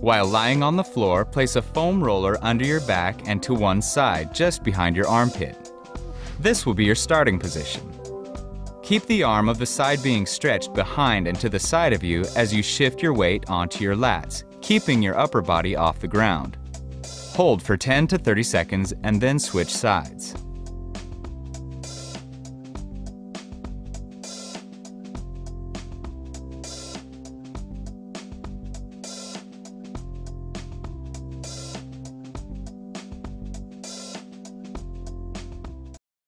While lying on the floor, place a foam roller under your back and to one side, just behind your armpit. This will be your starting position. Keep the arm of the side being stretched behind and to the side of you as you shift your weight onto your lats, keeping your upper body off the ground. Hold for 10 to 30 seconds and then switch sides.